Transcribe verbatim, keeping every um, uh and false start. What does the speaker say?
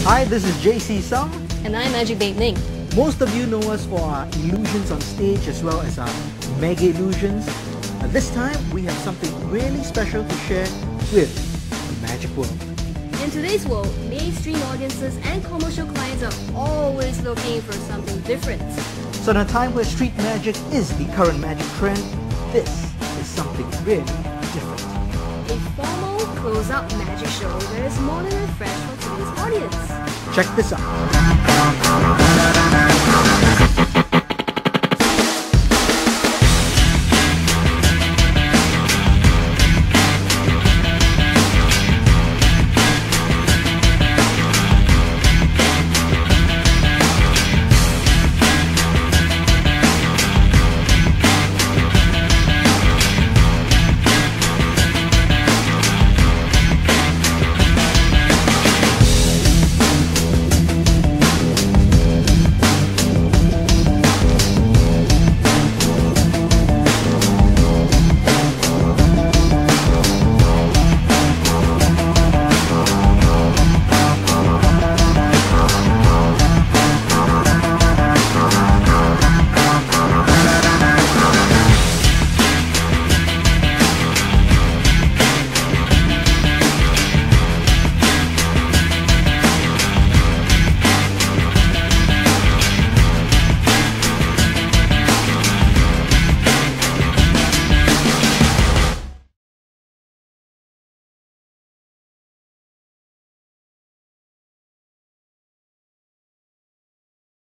Hi, this is J C Sung. And I'm Magic Babe Ning. Most of you know us for our illusions on stage as well as our mega illusions. But this time we have something really special to share with the magic world. In today's world, mainstream audiences and commercial clients are always looking for something different. So in a time where street magic is the current magic trend, this is something really different. A formal, close-up magic show that is modern and fresh for today's audience. Check this out.